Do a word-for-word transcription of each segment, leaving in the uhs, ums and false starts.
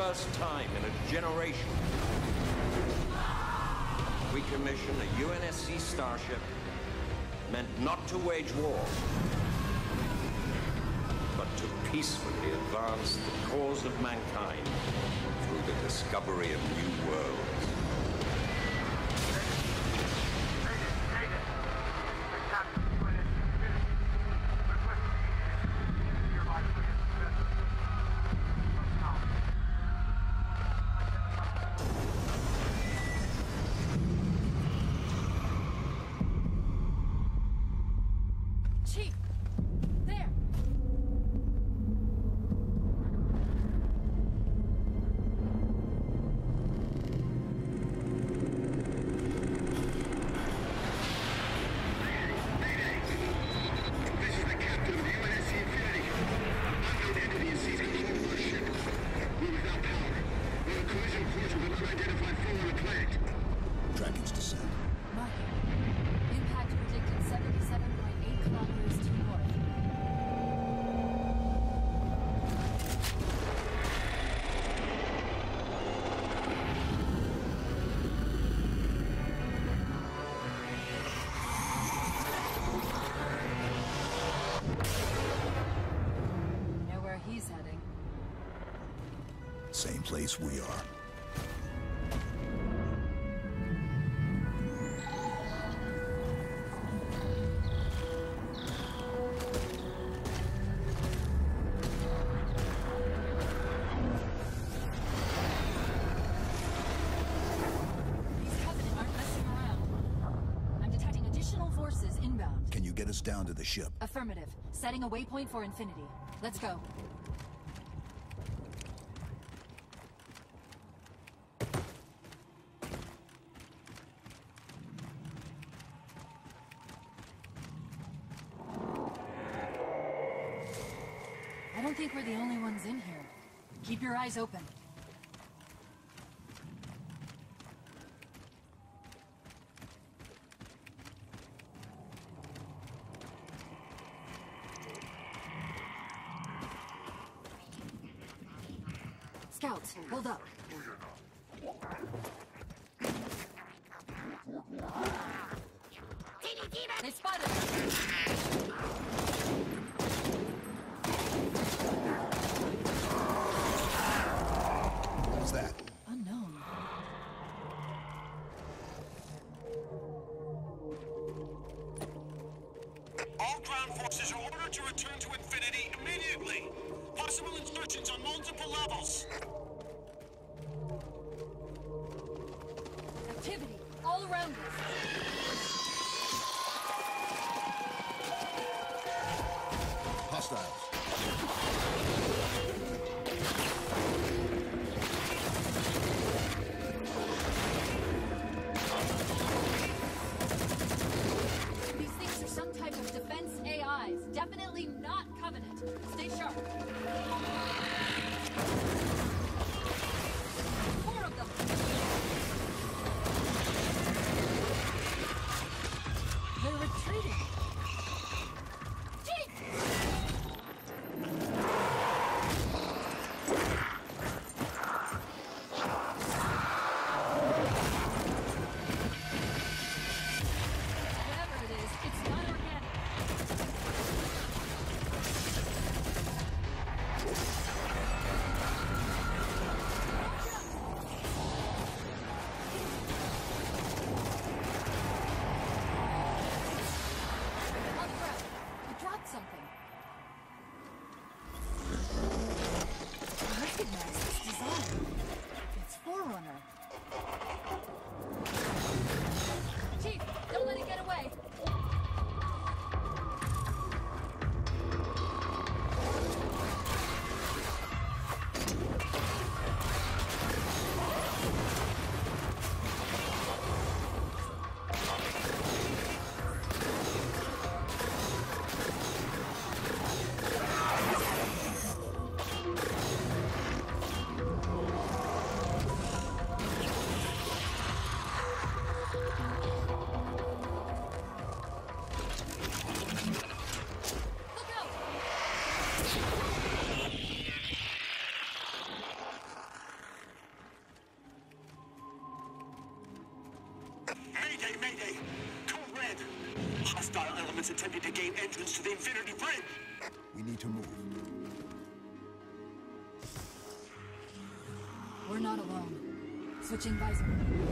first time in a generation, we commission a U N S C starship meant not to wage war, but to peacefully advance the cause of mankind through the discovery of new worlds. Same place we are. Get us down to the ship. Affirmative. Setting a waypoint for Infinity. Let's go. I don't think we're the only ones in here. Keep your eyes open. Scouts, hold up. They spotted us. What was that? Unknown. All ground forces are ordered to return to Infinity immediately. Possible insertions on multiple levels. Activity all around us. Hostiles. These things are some type of defense A Is. Definitely not Covenant. Stay sharp. Four of them. They're retreating. Jeez! Mayday, mayday! Code Red! Hostile elements attempting to gain entrance to the Infinity Bridge! We need to move. We're not alone. Switching visor.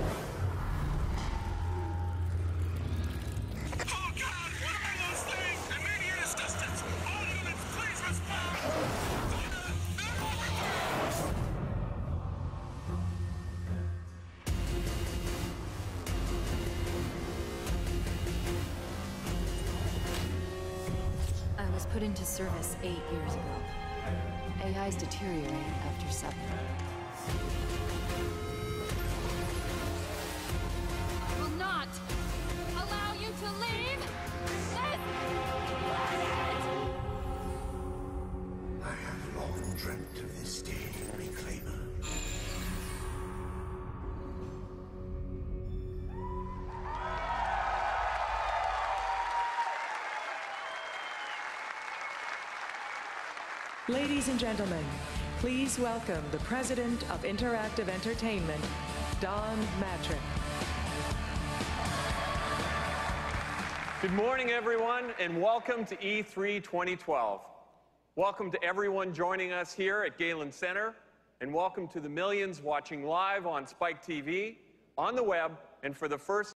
Oh God! What are those things? Immediate assistance! All units, please respond! I was put into service eight years ago. A Is deteriorate after seven. I will not allow you to leave this planet! I have long dreamt of this day, Reclaimer. Ladies and gentlemen, please welcome the President of Interactive Entertainment, Don Mattrick. Good morning, everyone, and welcome to E three twenty twelve. Welcome to everyone joining us here at Galen Center, and welcome to the millions watching live on Spike T V, on the web, and for the first